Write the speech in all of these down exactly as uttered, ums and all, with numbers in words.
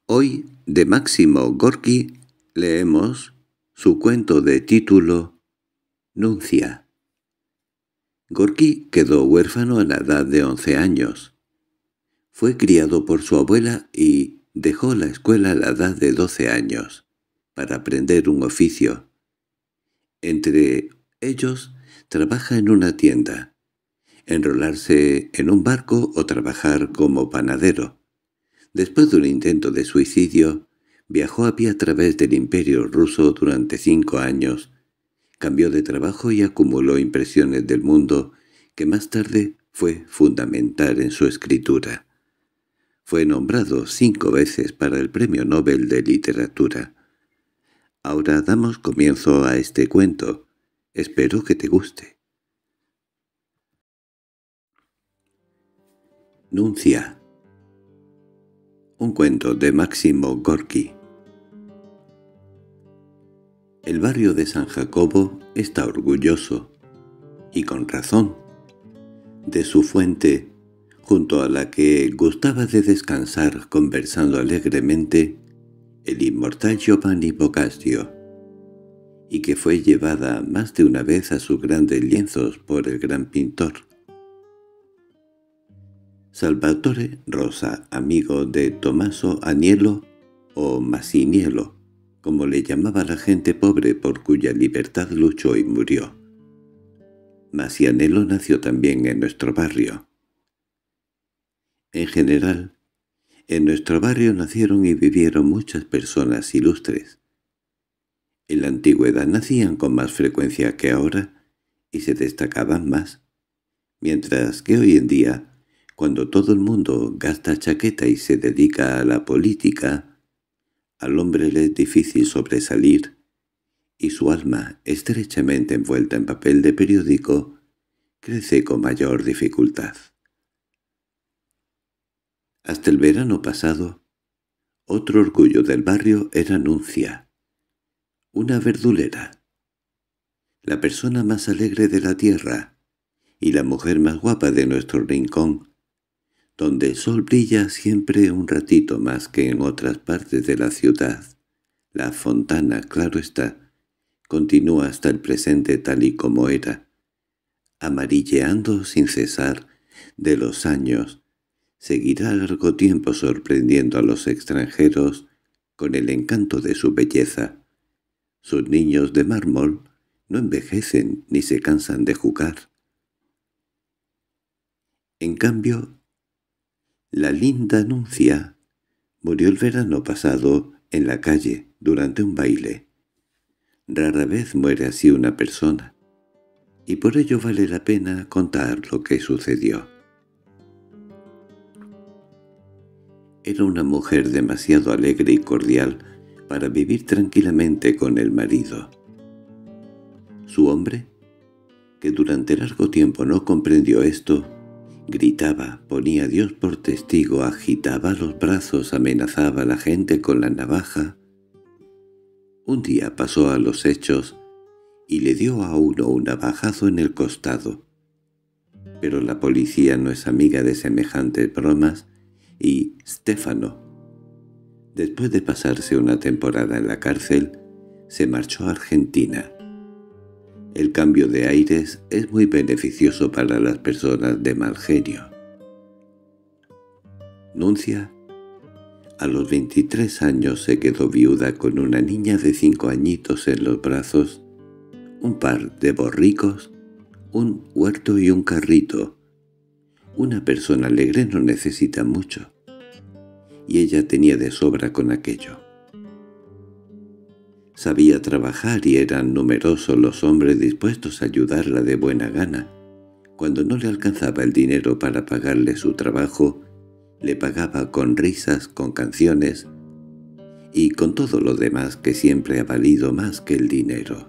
Hoy, de Máximo Gorki, leemos su cuento de título Nuncia. Gorki quedó huérfano a la edad de once años. Fue criado por su abuela y dejó la escuela a la edad de doce años, para aprender un oficio. Entre ellos, trabaja en una tienda, enrolarse en un barco o trabajar como panadero. Después de un intento de suicidio, viajó a pie a través del Imperio ruso durante cinco años, cambió de trabajo y acumuló impresiones del mundo que más tarde fue fundamental en su escritura. Fue nombrado cinco veces para el Premio Nobel de Literatura. Ahora damos comienzo a este cuento. Espero que te guste. Nuncia. Un cuento de Máximo Gorki. El barrio de San Jacobo está orgulloso, y con razón, de su fuente, junto a la que gustaba de descansar conversando alegremente el inmortal Giovanni Boccaccio, y que fue llevada más de una vez a sus grandes lienzos por el gran pintor. Salvatore Rosa, amigo de Tommaso Aniello, o Masiniello, como le llamaba la gente pobre por cuya libertad luchó y murió. Masaniello nació también en nuestro barrio. En general, en nuestro barrio nacieron y vivieron muchas personas ilustres. En la antigüedad nacían con más frecuencia que ahora y se destacaban más, mientras que hoy en día, cuando todo el mundo gasta chaqueta y se dedica a la política, al hombre le es difícil sobresalir, y su alma, estrechamente envuelta en papel de periódico, crece con mayor dificultad. Hasta el verano pasado, otro orgullo del barrio era Nuncia, una verdulera, la persona más alegre de la tierra y la mujer más guapa de nuestro rincón, donde el sol brilla siempre un ratito más que en otras partes de la ciudad. La Fontana, claro está, continúa hasta el presente tal y como era, amarilleando sin cesar de los años. Seguirá largo tiempo sorprendiendo a los extranjeros con el encanto de su belleza. Sus niños de mármol no envejecen ni se cansan de jugar. En cambio, la linda Nuncia murió el verano pasado en la calle durante un baile. Rara vez muere así una persona, y por ello vale la pena contar lo que sucedió. Era una mujer demasiado alegre y cordial para vivir tranquilamente con el marido. Su hombre, que durante largo tiempo no comprendió esto, gritaba, ponía a Dios por testigo, agitaba los brazos, amenazaba a la gente con la navaja. Un día pasó a los hechos y le dio a uno un navajazo en el costado. Pero la policía no es amiga de semejantes bromas y Stefano, después de pasarse una temporada en la cárcel, se marchó a Argentina. El cambio de aires es muy beneficioso para las personas de mal genio. Nuncia, a los veintitrés años, se quedó viuda con una niña de cinco añitos en los brazos, un par de borricos, un huerto y un carrito. Una persona alegre no necesita mucho, y ella tenía de sobra con aquello. Sabía trabajar y eran numerosos los hombres dispuestos a ayudarla de buena gana. Cuando no le alcanzaba el dinero para pagarle su trabajo, le pagaba con risas, con canciones y con todo lo demás que siempre ha valido más que el dinero.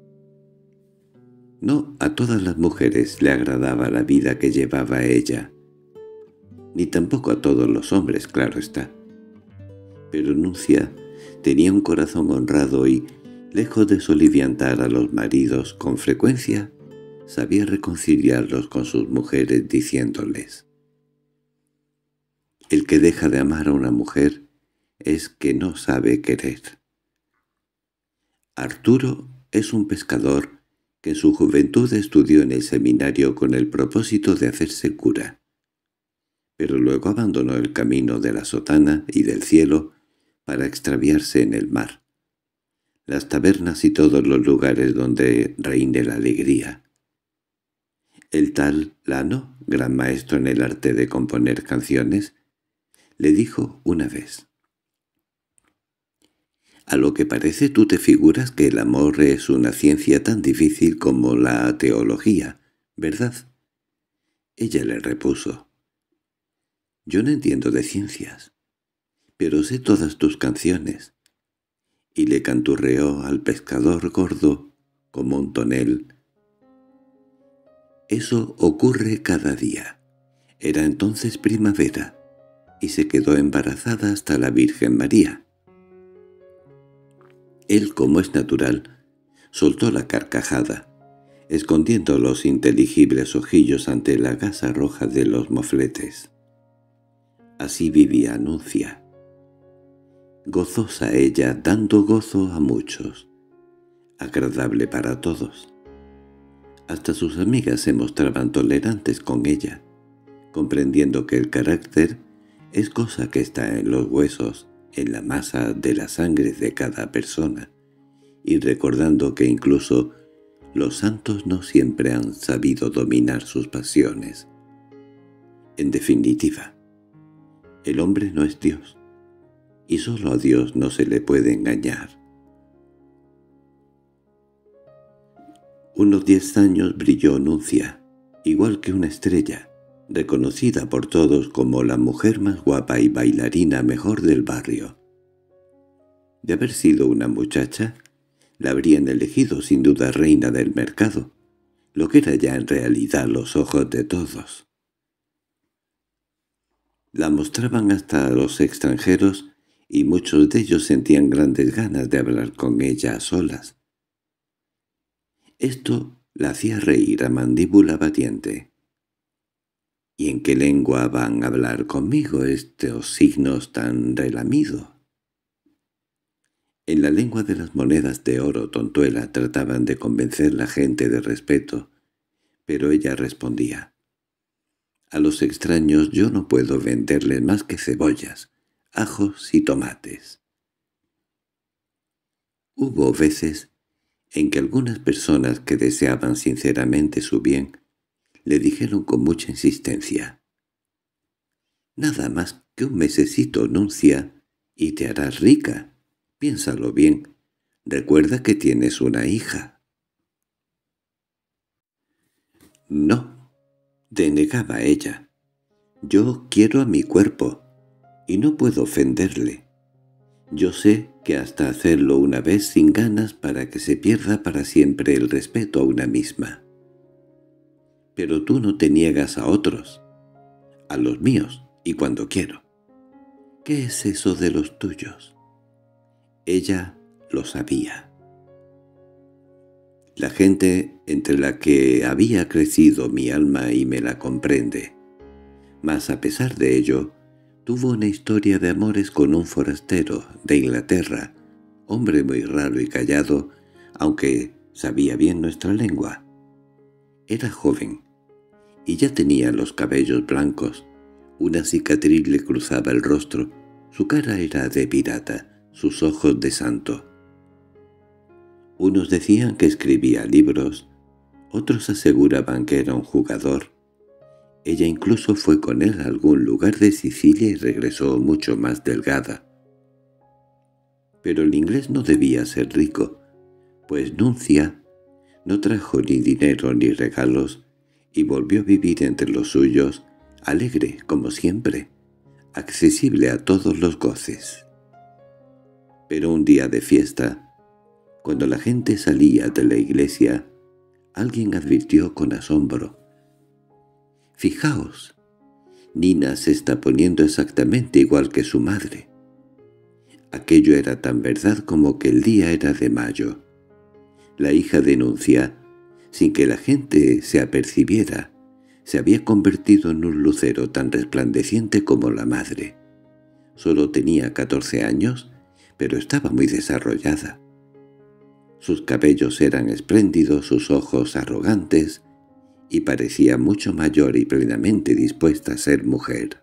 No a todas las mujeres le agradaba la vida que llevaba ella, ni tampoco a todos los hombres, claro está. Pero Nuncia tenía un corazón honrado y, lejos de soliviantar a los maridos con frecuencia, sabía reconciliarlos con sus mujeres diciéndoles: «El que deja de amar a una mujer es que no sabe querer. Arturo es un pescador que en su juventud estudió en el seminario con el propósito de hacerse cura. Pero luego abandonó el camino de la sotana y del cielo para extraviarse en el mar, las tabernas y todos los lugares donde reine la alegría. El tal Lano, gran maestro en el arte de componer canciones, le dijo una vez: «A lo que parece tú te figuras que el amor es una ciencia tan difícil como la teología, ¿verdad?» Ella le repuso: «Yo no entiendo de ciencias, pero sé todas tus canciones». Y le canturreó al pescador gordo como un tonel: «Eso ocurre cada día». Era entonces primavera, y se quedó embarazada hasta la Virgen María. Él, como es natural, soltó la carcajada, escondiendo los inteligibles ojillos ante la gasa roja de los mofletes. Así vivía Anuncia. Gozosa ella, dando gozo a muchos, agradable para todos. Hasta sus amigas se mostraban tolerantes con ella, comprendiendo que el carácter es cosa que está en los huesos, en la masa de la sangre de cada persona, y recordando que incluso los santos no siempre han sabido dominar sus pasiones. En definitiva, el hombre no es Dios, y solo a Dios no se le puede engañar. Unos diez años brilló Nuncia, igual que una estrella, reconocida por todos como la mujer más guapa y bailarina mejor del barrio. De haber sido una muchacha, la habrían elegido sin duda reina del mercado, lo que era ya en realidad los ojos de todos. La mostraban hasta a los extranjeros y muchos de ellos sentían grandes ganas de hablar con ella a solas. Esto la hacía reír a mandíbula batiente. —¿Y en qué lengua van a hablar conmigo estos signos tan relamidos? En la lengua de las monedas de oro tontuela trataban de convencer la gente de respeto, pero ella respondía: «A los extraños yo no puedo venderles más que cebollas, ajos y tomates». Hubo veces en que algunas personas que deseaban sinceramente su bien le dijeron con mucha insistencia: «Nada más que un mesecito, Nuncia, y te harás rica. Piénsalo bien. Recuerda que tienes una hija». «No», denegaba ella. «Yo quiero a mi cuerpo, y no puedo ofenderle. Yo sé que hasta hacerlo una vez sin ganas para que se pierda para siempre el respeto a una misma. Pero tú no te niegas a otros, a los míos, y cuando quiero. ¿Qué es eso de los tuyos?». Ella lo sabía. La gente entre la que había crecido mi alma y me la comprende, mas a pesar de ello, tuvo una historia de amores con un forastero de Inglaterra, hombre muy raro y callado, aunque sabía bien nuestra lengua. Era joven, y ya tenía los cabellos blancos, una cicatriz le cruzaba el rostro, su cara era de pirata, sus ojos de santo. Unos decían que escribía libros, otros aseguraban que era un jugador. Ella incluso fue con él a algún lugar de Sicilia y regresó mucho más delgada. Pero el inglés no debía ser rico, pues Nuncia no trajo ni dinero ni regalos y volvió a vivir entre los suyos, alegre como siempre, accesible a todos los goces. Pero un día de fiesta, cuando la gente salía de la iglesia, alguien advirtió con asombro: «Fijaos, Nina se está poniendo exactamente igual que su madre». Aquello era tan verdad como que el día era de mayo. La hija de Nuncia, sin que la gente se apercibiera, se había convertido en un lucero tan resplandeciente como la madre. Solo tenía catorce años, pero estaba muy desarrollada. Sus cabellos eran espléndidos, sus ojos arrogantes, y parecía mucho mayor y plenamente dispuesta a ser mujer.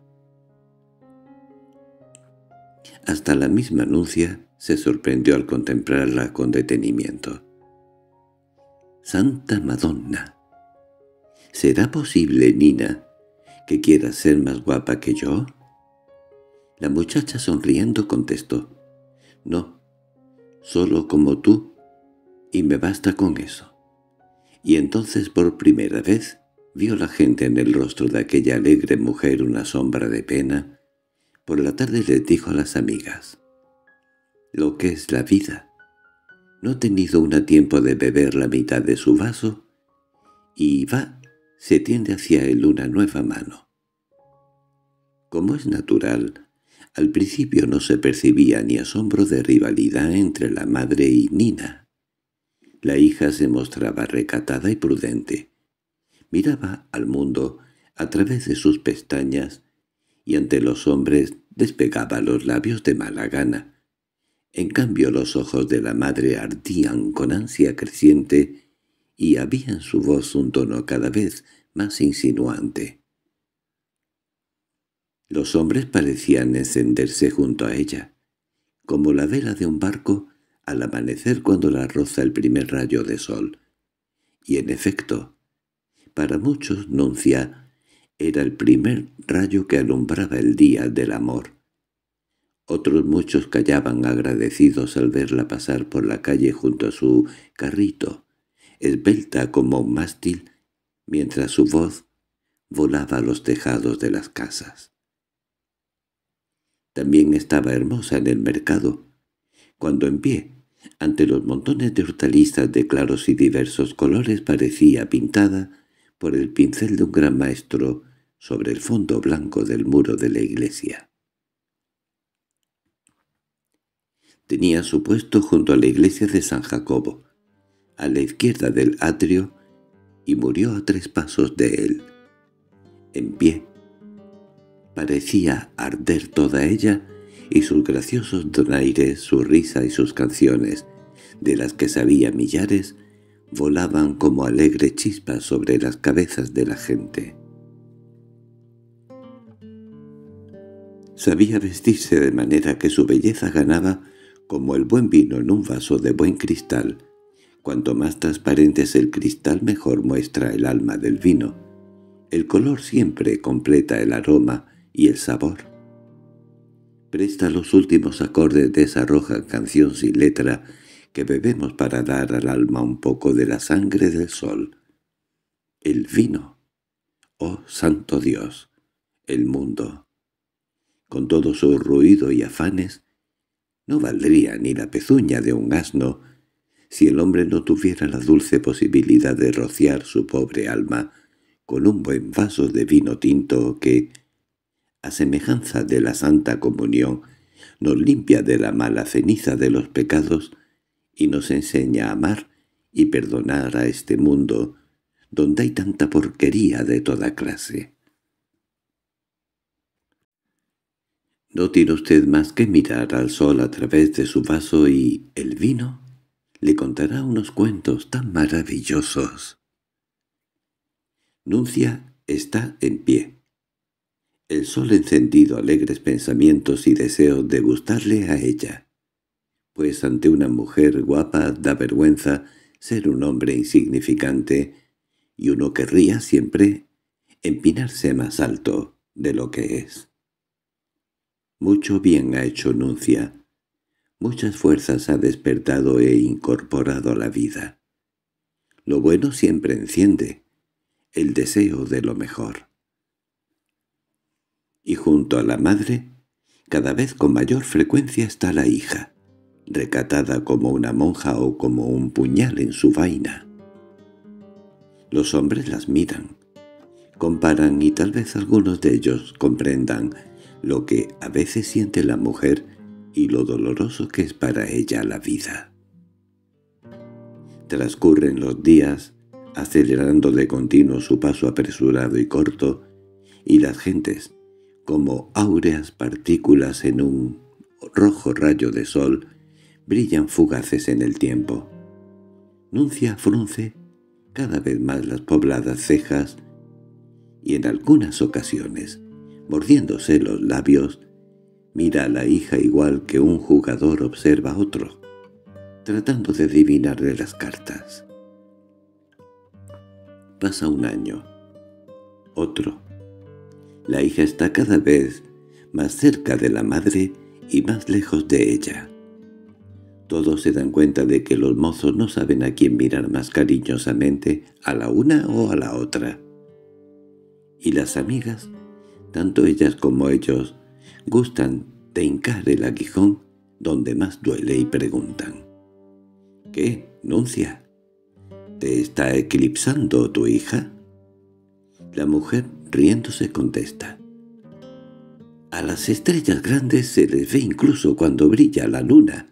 Hasta la misma Nuncia se sorprendió al contemplarla con detenimiento. «¡Santa Madonna! ¿Será posible, Nina, que quieras ser más guapa que yo?» La muchacha sonriendo contestó: «No, solo como tú, y me basta con eso». Y entonces por primera vez vio la gente en el rostro de aquella alegre mujer una sombra de pena. Por la tarde les dijo a las amigas: «Lo que es la vida. No he tenido aún tiempo de beber la mitad de su vaso, y va, se tiende hacia él una nueva mano». Como es natural, al principio no se percibía ni asombro de rivalidad entre la madre y Nina. La hija se mostraba recatada y prudente. Miraba al mundo a través de sus pestañas y ante los hombres despegaba los labios de mala gana. En cambio los ojos de la madre ardían con ansia creciente y había en su voz un tono cada vez más insinuante. Los hombres parecían encenderse junto a ella, como la vela de un barco al amanecer cuando la roza el primer rayo de sol. Y en efecto, para muchos Nuncia era el primer rayo que alumbraba el día del amor. Otros muchos callaban agradecidos al verla pasar por la calle junto a su carrito, esbelta como un mástil, mientras su voz volaba a los tejados de las casas. También estaba hermosa en el mercado, cuando en pie, ante los montones de hortalizas de claros y diversos colores, parecía pintada por el pincel de un gran maestro sobre el fondo blanco del muro de la iglesia. Tenía su puesto junto a la iglesia de San Jacobo, a la izquierda del atrio, y murió a tres pasos de él. En pie, parecía arder toda ella, y sus graciosos donaires, su risa y sus canciones, de las que sabía millares, volaban como alegres chispas sobre las cabezas de la gente. Sabía vestirse de manera que su belleza ganaba como el buen vino en un vaso de buen cristal. Cuanto más transparente es el cristal, mejor muestra el alma del vino. El color siempre completa el aroma y el sabor. Presta los últimos acordes de esa roja canción sin letra que bebemos para dar al alma un poco de la sangre del sol. El vino. ¡Oh, santo Dios! El mundo, con todo su ruido y afanes, no valdría ni la pezuña de un asno si el hombre no tuviera la dulce posibilidad de rociar su pobre alma con un buen vaso de vino tinto que, a semejanza de la Santa Comunión, nos limpia de la mala ceniza de los pecados y nos enseña a amar y perdonar a este mundo donde hay tanta porquería de toda clase. No tiene usted más que mirar al sol a través de su vaso y el vino le contará unos cuentos tan maravillosos. Nuncia está en pie. El sol encendido alegres pensamientos y deseos de gustarle a ella, pues ante una mujer guapa da vergüenza ser un hombre insignificante y uno querría siempre empinarse más alto de lo que es. Mucho bien ha hecho Nuncia, muchas fuerzas ha despertado e incorporado a la vida. Lo bueno siempre enciende el deseo de lo mejor. Y junto a la madre, cada vez con mayor frecuencia está la hija, recatada como una monja o como un puñal en su vaina. Los hombres las miran, comparan y tal vez algunos de ellos comprendan lo que a veces siente la mujer y lo doloroso que es para ella la vida. Transcurren los días, acelerando de continuo su paso apresurado y corto, y las gentes, como áureas partículas en un rojo rayo de sol, brillan fugaces en el tiempo. Nuncia frunce cada vez más las pobladas cejas y en algunas ocasiones, mordiéndose los labios, mira a la hija igual que un jugador observa a otro, tratando de adivinarle las cartas. Pasa un año, otro. La hija está cada vez más cerca de la madre y más lejos de ella. Todos se dan cuenta de que los mozos no saben a quién mirar más cariñosamente, a la una o a la otra. Y las amigas, tanto ellas como ellos, gustan de hincar el aguijón donde más duele y preguntan: «¿Qué, Nuncia? ¿Te está eclipsando tu hija?» La mujer, riéndose, contesta: «A las estrellas grandes se les ve incluso cuando brilla la luna».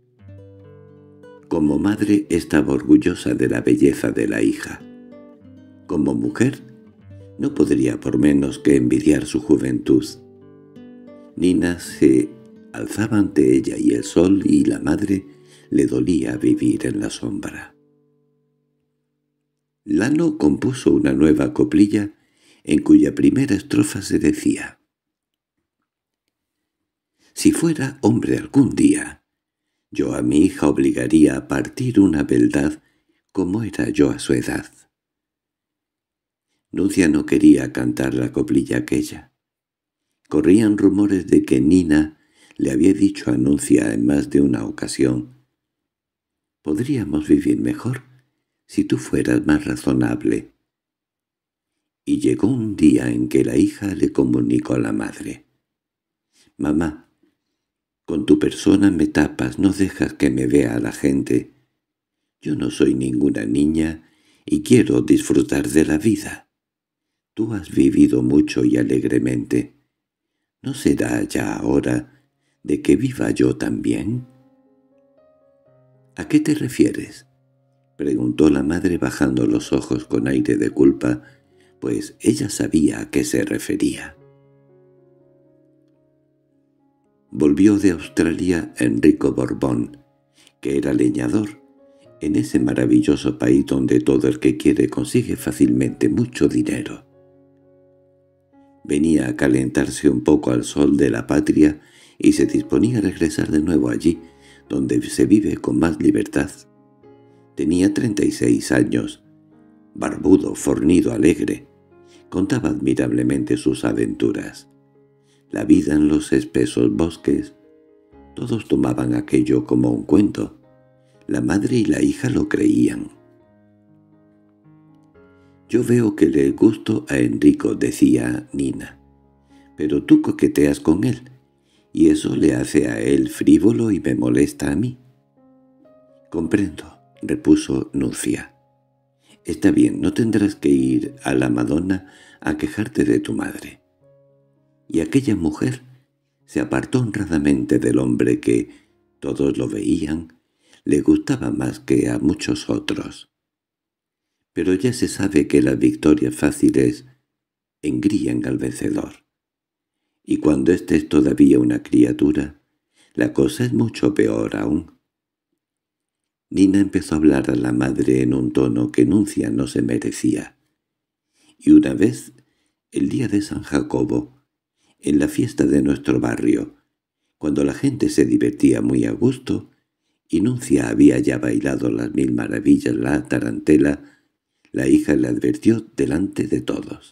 Como madre estaba orgullosa de la belleza de la hija. Como mujer, no podría por menos que envidiar su juventud. Nina se alzaba ante ella y el sol y la madre le dolía vivir en la sombra. Lano compuso una nueva coplilla en cuya primera estrofa se decía: «Si fuera hombre algún día, yo a mi hija obligaría a partir una beldad como era yo a su edad». Nuncia no quería cantar la coplilla aquella. Corrían rumores de que Nina le había dicho a Nuncia en más de una ocasión: «Podríamos vivir mejor si tú fueras más razonable». Y llegó un día en que la hija le comunicó a la madre: «Mamá, con tu persona me tapas, no dejas que me vea la gente. Yo no soy ninguna niña y quiero disfrutar de la vida. Tú has vivido mucho y alegremente. ¿No será ya hora de que viva yo también?» «¿A qué te refieres?», preguntó la madre bajando los ojos con aire de culpa, pues ella sabía a qué se refería. Volvió de Australia Enrico Borbón, que era leñador, en ese maravilloso país donde todo el que quiere consigue fácilmente mucho dinero. Venía a calentarse un poco al sol de la patria y se disponía a regresar de nuevo allí, donde se vive con más libertad. Tenía treinta y seis años, barbudo, fornido, alegre. Contaba admirablemente sus aventuras. La vida en los espesos bosques. Todos tomaban aquello como un cuento. La madre y la hija lo creían. «Yo veo que le gusto a Enrico», decía Nina, «pero tú coqueteas con él, y eso le hace a él frívolo y me molesta a mí». «Comprendo», repuso Nuncia. «Está bien, no tendrás que ir a la Madonna a quejarte de tu madre». Y aquella mujer se apartó honradamente del hombre que, todos lo veían, le gustaba más que a muchos otros. Pero ya se sabe que las victorias fáciles engrían al vencedor. Y cuando éste es todavía una criatura, la cosa es mucho peor aún. Nina empezó a hablar a la madre en un tono que Nuncia no se merecía. Y una vez, el día de San Jacobo, en la fiesta de nuestro barrio, cuando la gente se divertía muy a gusto, y Nuncia había ya bailado las mil maravillas la tarantela, la hija le advirtió delante de todos: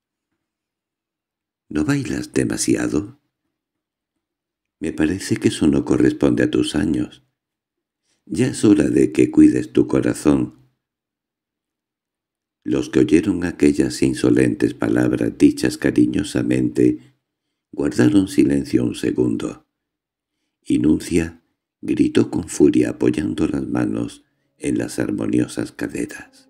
«¿No bailas demasiado? Me parece que eso no corresponde a tus años. Ya es hora de que cuides tu corazón». Los que oyeron aquellas insolentes palabras dichas cariñosamente guardaron silencio un segundo, y Nuncia gritó con furia apoyando las manos en las armoniosas caderas: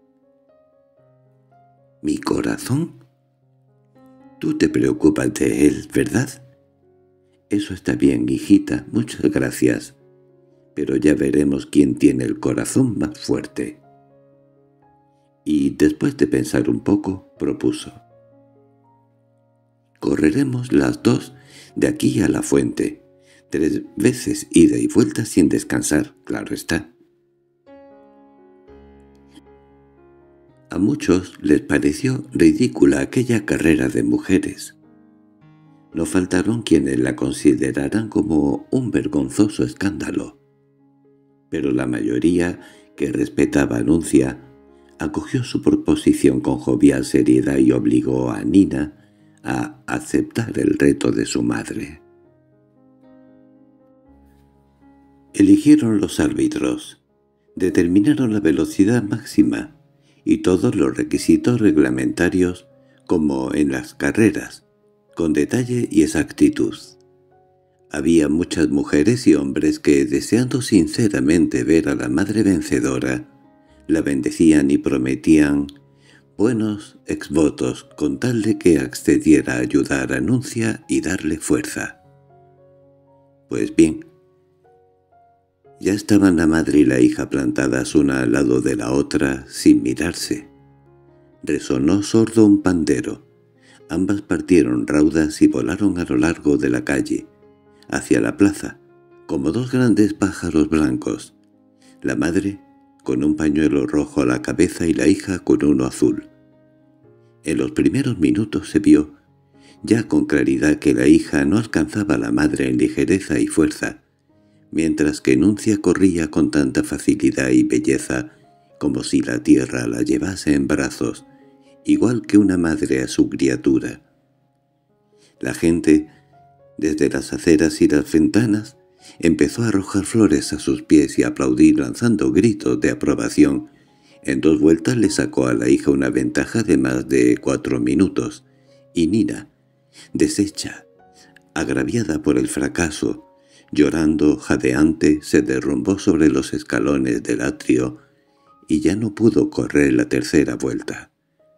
«¿Mi corazón? Tú te preocupas de él, ¿verdad? Eso está bien, hijita, muchas gracias, pero ya veremos quién tiene el corazón más fuerte». Y después de pensar un poco, propuso: correremos las dos de aquí a la fuente, tres veces ida y vuelta sin descansar, claro está. A muchos les pareció ridícula aquella carrera de mujeres. No faltaron quienes la consideraran como un vergonzoso escándalo, pero la mayoría, que respetaba a Nuncia, acogió su proposición con jovial seriedad y obligó a Nina a aceptar el reto de su madre. Eligieron los árbitros, determinaron la velocidad máxima y todos los requisitos reglamentarios, como en las carreras, con detalle y exactitud. Había muchas mujeres y hombres que, deseando sinceramente ver a la madre vencedora, la bendecían y prometían buenos exvotos con tal de que accediera a ayudar a Nuncia y darle fuerza. Pues bien, ya estaban la madre y la hija plantadas una al lado de la otra sin mirarse. Resonó sordo un pandero. Ambas partieron raudas y volaron a lo largo de la calle, hacia la plaza, como dos grandes pájaros blancos. La madre con un pañuelo rojo a la cabeza y la hija con uno azul. En los primeros minutos se vio, ya con claridad, que la hija no alcanzaba a la madre en ligereza y fuerza, mientras que Nuncia corría con tanta facilidad y belleza como si la tierra la llevase en brazos, igual que una madre a su criatura. La gente, desde las aceras y las ventanas, empezó a arrojar flores a sus pies y a aplaudir lanzando gritos de aprobación. En dos vueltas le sacó a la hija una ventaja de más de cuatro minutos, y Nina, deshecha, agraviada por el fracaso, llorando, jadeante, se derrumbó sobre los escalones del atrio y ya no pudo correr la tercera vuelta.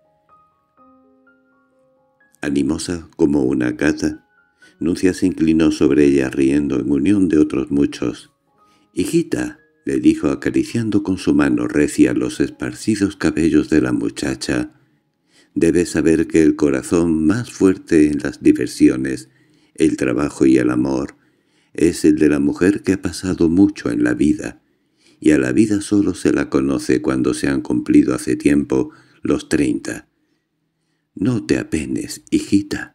Animosa como una gata, Nuncia se inclinó sobre ella riendo en unión de otros muchos. «Hijita», le dijo acariciando con su mano recia los esparcidos cabellos de la muchacha, «debes saber que el corazón más fuerte en las diversiones, el trabajo y el amor, es el de la mujer que ha pasado mucho en la vida, y a la vida solo se la conoce cuando se han cumplido hace tiempo los treinta. No te apenes, hijita».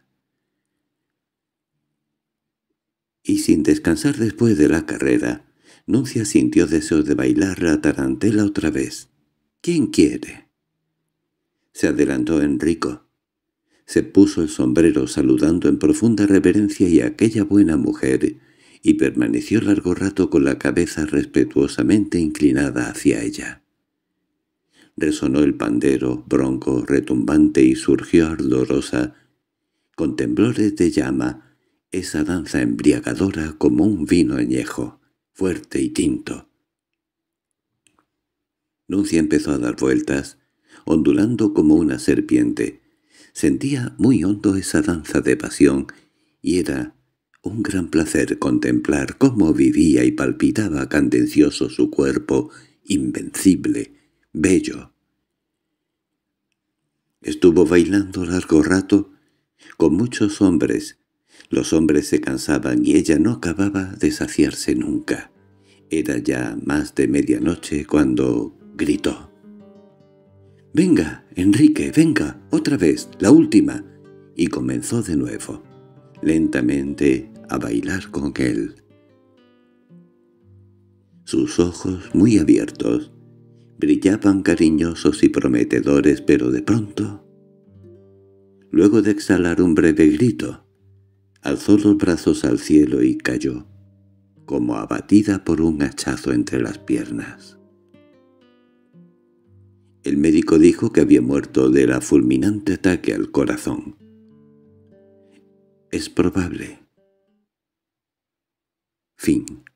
Y sin descansar después de la carrera, Nuncia sintió deseos de bailar la tarantela otra vez. «¿Quién quiere?». Se adelantó Enrico. Se puso el sombrero saludando en profunda reverencia y a aquella buena mujer, y permaneció largo rato con la cabeza respetuosamente inclinada hacia ella. Resonó el pandero, bronco, retumbante, y surgió ardorosa, con temblores de llama, esa danza embriagadora como un vino añejo, fuerte y tinto. Nuncia empezó a dar vueltas, ondulando como una serpiente. Sentía muy hondo esa danza de pasión, y era un gran placer contemplar cómo vivía y palpitaba candencioso su cuerpo, invencible, bello. Estuvo bailando largo rato, con muchos hombres. Los hombres se cansaban y ella no acababa de saciarse nunca. Era ya más de medianoche cuando gritó: «¡Venga, Enrique, venga, otra vez, la última!», y comenzó de nuevo, lentamente, a bailar con él. Sus ojos, muy abiertos, brillaban cariñosos y prometedores, pero de pronto, luego de exhalar un breve grito, alzó los brazos al cielo y cayó, como abatida por un hachazo entre las piernas. El médico dijo que había muerto de la fulminante ataque al corazón. «Es probable». Fin.